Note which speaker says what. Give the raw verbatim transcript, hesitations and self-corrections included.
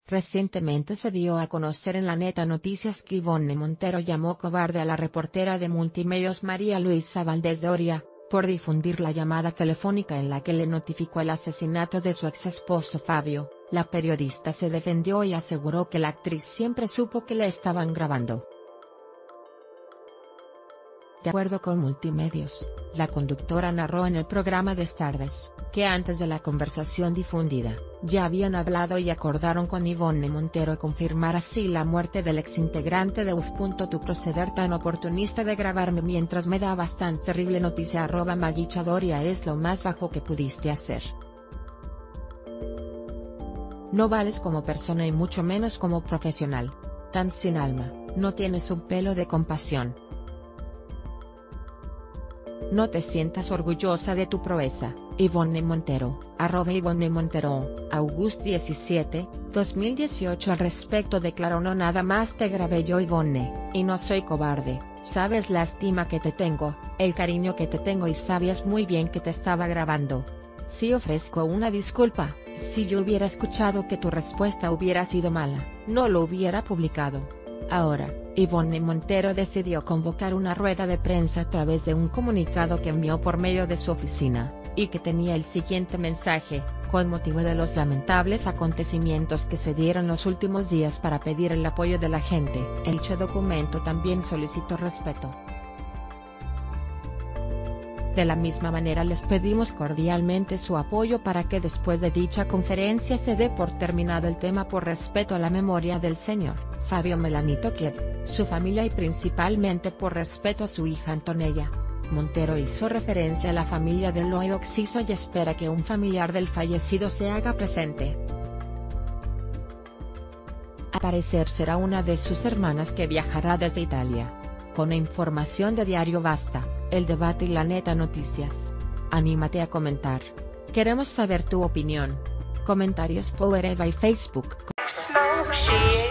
Speaker 1: Recientemente se dio a conocer en la Neta Noticias que Ivonne Montero llamó cobarde a la reportera de Multimedios María Luisa Valdés Doria, por difundir la llamada telefónica en la que le notificó el asesinato de su ex esposo Fabio. La periodista se defendió y aseguró que la actriz siempre supo que le estaban grabando. De acuerdo con Multimedios, la conductora narró en el programa de Stardust, que antes de la conversación difundida, ya habían hablado y acordaron con Ivonne Montero confirmar así la muerte del exintegrante de U F. Tu proceder tan oportunista de grabarme mientras me dabas tan terrible noticia arroba Maguicha Doria es lo más bajo que pudiste hacer. No vales como persona y mucho menos como profesional. Tan sin alma, no tienes un pelo de compasión. No te sientas orgullosa de tu proeza, Ivonne Montero, arroba Ivonne Montero, August diecisiete, dos mil dieciocho. Al respecto declaró: no, nada más te grabé yo, Ivonne, y no soy cobarde, sabes la estima que te tengo, el cariño que te tengo y sabías muy bien que te estaba grabando. Sí ofrezco una disculpa, si yo hubiera escuchado que tu respuesta hubiera sido mala, no lo hubiera publicado. Ahora, Ivonne Montero decidió convocar una rueda de prensa a través de un comunicado que envió por medio de su oficina, y que tenía el siguiente mensaje: con motivo de los lamentables acontecimientos que se dieron los últimos días, para pedir el apoyo de la gente. En dicho documento también solicitó respeto. De la misma manera les pedimos cordialmente su apoyo para que después de dicha conferencia se dé por terminado el tema por respeto a la memoria del señor Fabio Melanito Kiev, su familia y principalmente por respeto a su hija Antonella. Montero hizo referencia a la familia del hoy occiso y espera que un familiar del fallecido se haga presente. Al parecer será una de sus hermanas que viajará desde Italia. Con información de Diario Basta, El Debate y la Neta Noticias. Anímate a comentar. Queremos saber tu opinión. Comentarios por Eva y Facebook.